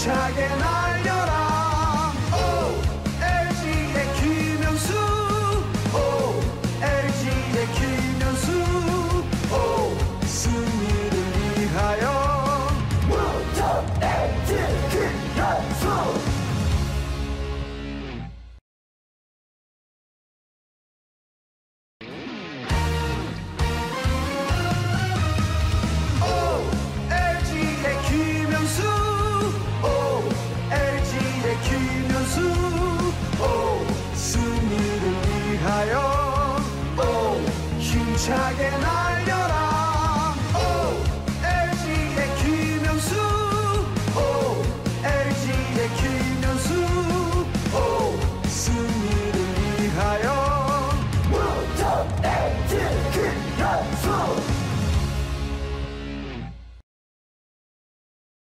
힘차게 날려라. LG의 김명수, LG의 김명수, 승리를 위하여 무조 LG 김명수. 승리를 위하여